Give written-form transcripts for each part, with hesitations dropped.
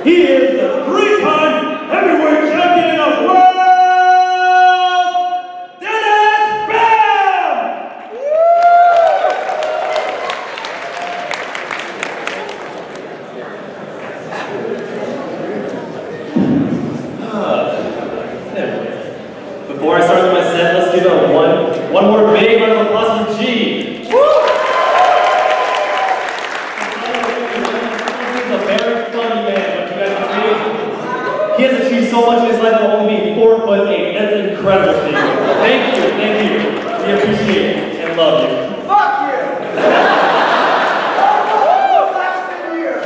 He is the three-time heavyweight champion of the world, Dennis Bam! Before I start with my set, let's give a one more big round of applause for G. He has achieved so much in his life while only being 4'8". That's incredible, Steve. Thank you. We appreciate it and love you. Fuck you! Last year!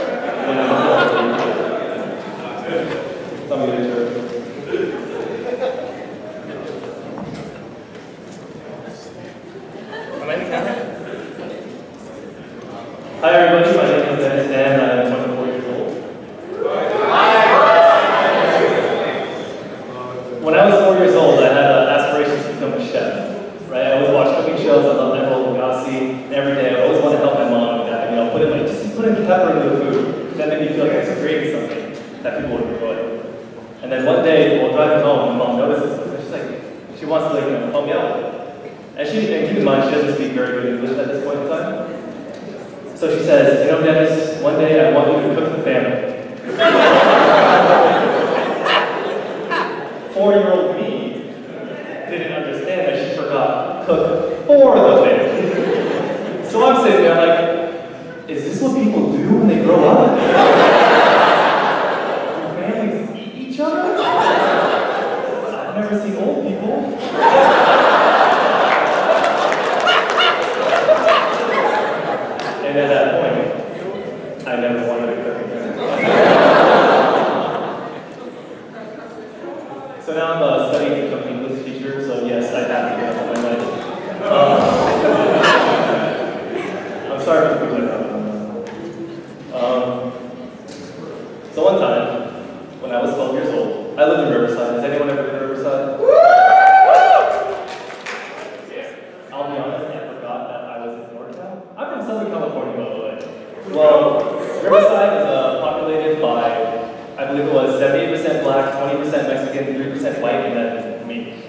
Hi everybody, my name is Dennis and I'm 24 years old. When I was 4 years old, I had aspirations to become a chef. Right? I always watched cooking shows. I loved Nicole Lugasi, and every day I always wanted to help my mom with that. You know, just put in pepper into the food. That made me feel like I was creating something that people would enjoy. And then one day, while driving home, my mom notices this. She's like, she wants to help me out with it. And keep in mind, she doesn't speak very good English at this point in time. So she says, you know, Dennis, one day I want you to cook the family. 4-year-old me didn't understand that she forgot to cook for the family. So I'm sitting there like, is this what people do when they grow up? Do families eat each other? I've never seen old people. And at that point, I never wanted to cook again. So now I'm studying to become an English teacher, so yes, I have to give up my life. I'm sorry for putting that up. So one time, when I was 12 years old, I lived in Riverside. Has anyone ever been to Riverside? I'll be honest, I forgot that I was in NorCal. I'm from Southern California, by the way. Well, Riverside is populated by, I believe it was 78% black, 20% Mexican, 3% white, and then me.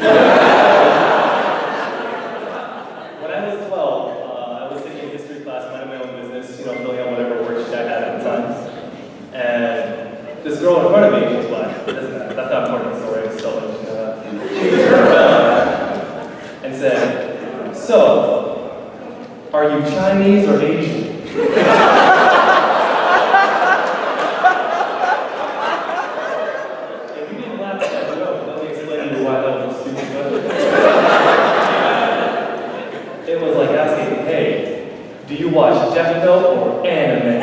When I was 12, I was taking a history class, minding my own business, filling out whatever worksheet I had at the time. And this girl in front of me was black. That's not important in the story, I'm still she turned around and said, so, are you Chinese or Asian? It was like asking, hey, do you watch Death Note or anime?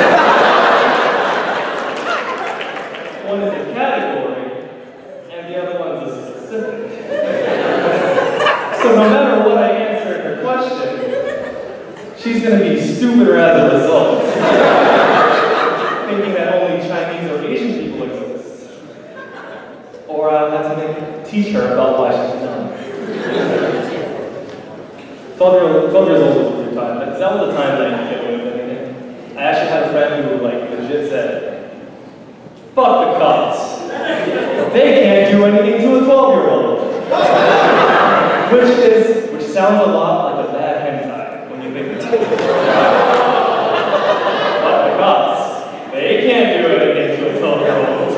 One is a category, and the other one is a specific. So no matter what I answer in her question, she's going to be stupider as a result. Thinking that only Chinese or Asian people exist. Or I'll have to teach her about why she's dumb. 12 years old was a good time, because that was the time that I could get away with anything. I actually had a friend who legit said, fuck the cops. They can't do anything to a 12-year-old. Which sounds a lot like a bad hentai when you think about it. Fuck the cops. They can't do anything to a 12-year-old.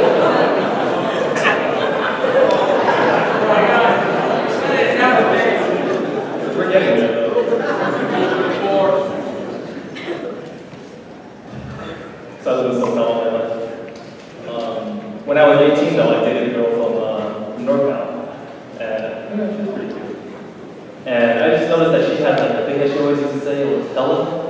We're getting there, though. So I lived in SoCal all my life. When I was 18, though, I dated a girl from NorCal. And she was pretty cute. And I just noticed that she had the thing that she always used to say, it was Ella.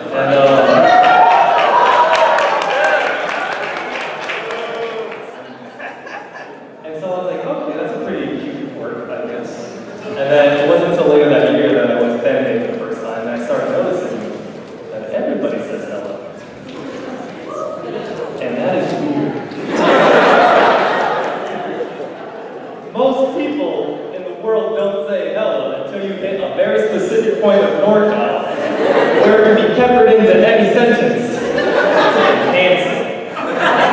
And so I was like, okay, that's a pretty cute word, I guess. And then it wasn't until later that year that I went fan dating for the first time, and I started noticing that everybody says Ella. And that is weird. Most people in the world don't say Ella until you hit a very specific point of NorCal, where it can be peppered into any sentence. Handsome.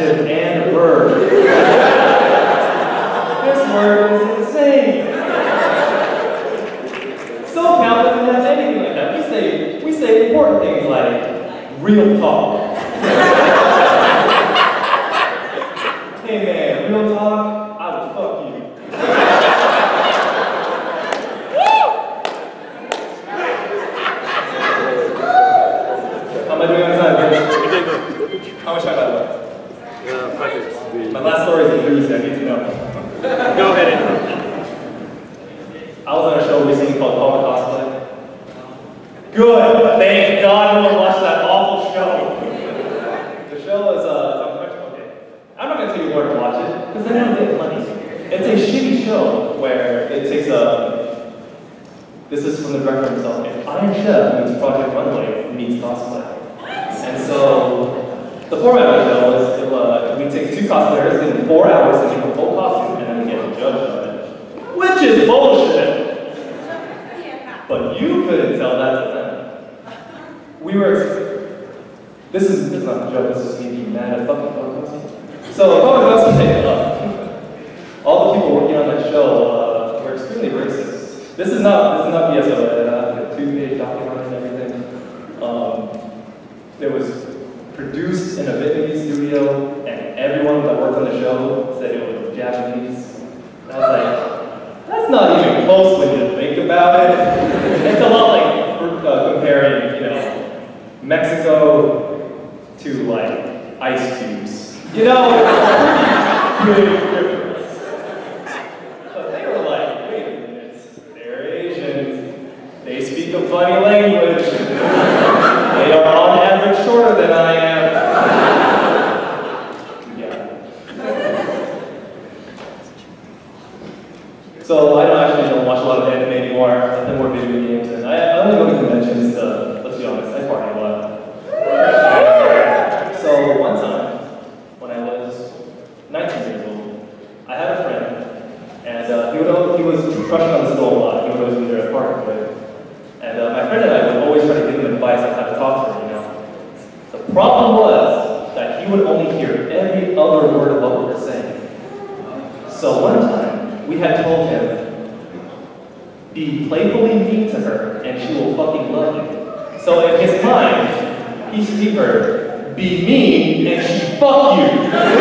adjective and a verb. This word is insane. SoCal doesn't have anything like that. We say important things like real talk. Hey man, real talk, I would fuck you. How am I doing on time, guys? How much time have I left? Fuck it. My last story is a doozy, I need to know. Go ahead and. I was on a show recently called Call Cosplay. Good! Thank God no one watched that awful show. The show is, okay. I'm not gonna tell you where to watch it, because then I don't get money. It's a shitty show where it takes this is from the director himself. If Iron Chef meets Project Runway meets cosplay. And so, the format of the show is we take two cosplayers in 4 hours to make a full costume and then we get judged on it. Which is bullshit! But you couldn't tell that to them. This is not a joke, this is me being mad at fucking Pokemon. So, all the people working on that show were extremely racist. This is not BSO, a 2-page document and everything. It was produced in a Vietnamese studio, and everyone that worked on the show said it was Japanese. And I was like, that's not even close when you think about it. It's a lot like comparing, Mexico to like ice cubes. It's a pretty big difference. But they were like, wait a minute, they're Asians. They speak a funny language. They are on average shorter than I am. So I don't watch a lot of anime anymore. I play more video games, and I only go to conventions. Let's be honest, I party a lot. So one time, when I was 19 years old, I had a friend, and he was crushing on this girl a lot. He would always be there at party with. And my friend and I would always try to give him advice on how to talk to her. The problem was that he would only hear every other word of what we were saying. So one time, we had told him, be playfully mean to her and she will fucking love you. So in his mind, he heard, be mean and she fuck you.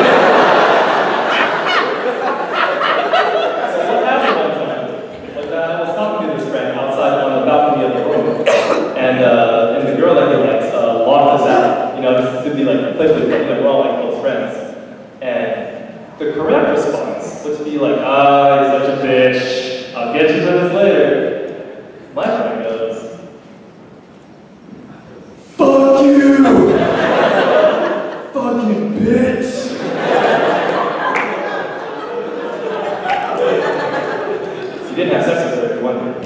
So what happened one time was that I was talking to this friend outside on the balcony of the room, and the girl that he likes locked us out, just to be like playfully, we're all like close friends. And the correct response was to be like, you're such a bitch. I'll get you to this later. My friend goes, fuck you! Fucking bitch! You didn't have sex with her if you wondered.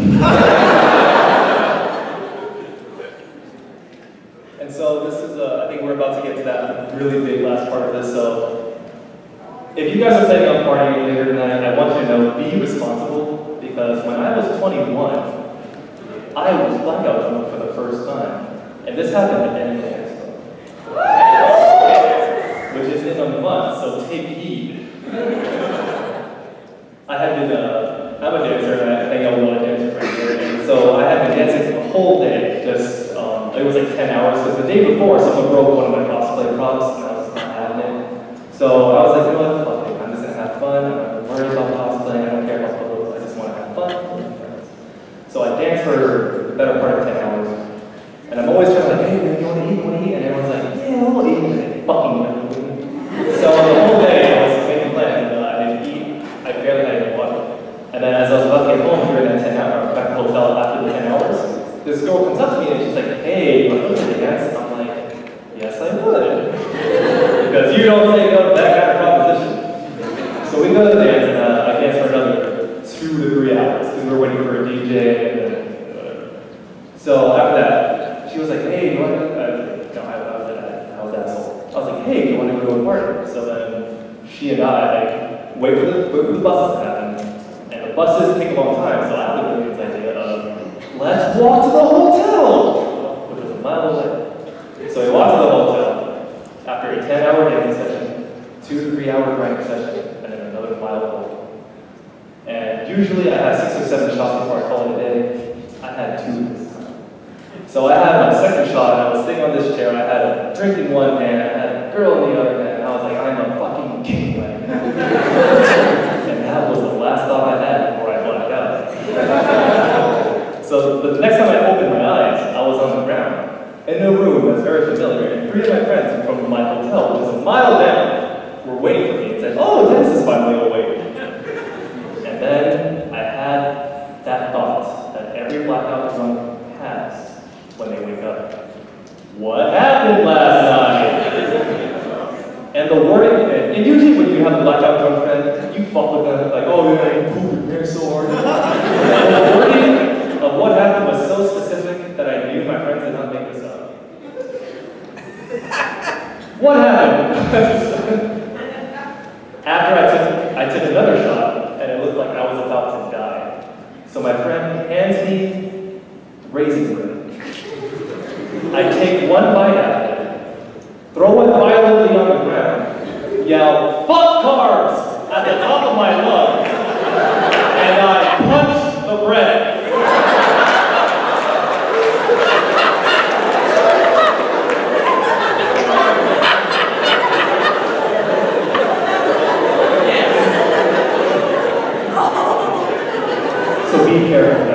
And so this is, I think we're about to get to that really big last part of this, so if you guys are planning on partying later tonight, I want you to know, be responsible, because when I was 21, I was blackout drunk for the first time. And this happened at Anime Expo, which is in a month, so take heed. I had been, I'm a dancer, and I hang out with a lot of dancers right here, and so I had been dancing the whole day, just, it was like 10 hours, because the day before, someone broke one of my cosplay props, and I was not having it. So I was like, you know what, fuck it, I'm just gonna have fun, I'm not worried about cosplaying, I don't care about clothes, I just want to have fun with my friends. So I danced for the better part of 10 hours, and I'm always trying to like, hey, man, you want to eat? And everyone's like, yeah, we'll eat, and they fucking never do. So the whole day I was making plans, and I didn't eat, I barely had any water. And then as I was about to get home during that 10 hours, back to the hotel after the 10 hours, this girl comes up to me and she's like, hey, you want to go to the dance? I'm like, yes, I would. Because you don't say no to that kind of proposition. So we go to the dance, and I danced for another 2 to 3 hours, because we were waiting for a DJ, and then whatever. So after that, she was like, hey, you want to go? I was an asshole. I was like, hey, you want to go to a party? So then she and I wait for the buses to happen, and the buses take a long time, so I had the brilliant idea of, let's walk to the hotel, which was a mile away. So we walked to the hotel. After a 10-hour dancing session, 2 to 3 hour grinding session, and then another mile walk. And usually I have 6 or 7 shots before I call it a day. I had 2 this time. So I had my second shot, and I was sitting on this chair. I had a drink in one hand, I had a girl in the other hand, and I was like, I'm a fucking king right now. And that was the last thought I had before I blacked out. So the next time I opened my eyes, I was on the ground, in a room that's very familiar, and 3 of my friends from my hotel, which is a mile down, were waiting for me and said, oh, Dennis is finally awake. And then I had that thought that every blackout drunk has when they wake up. What happened last night? And the wording, and usually when you have a blackout drunk friend, you fuck with them, like, oh, yeah, you pooped your pants so hard. And the wording of what happened was so specific that I knew my friends did not make this up. What happened? After I took another shot, and it looked like I was about to die. So my friend hands me raisin bread. I take one bite out of it, throw it violently on the ground, yell, fuck carbs, at the top of my lungs, and I punch the bread. So be careful.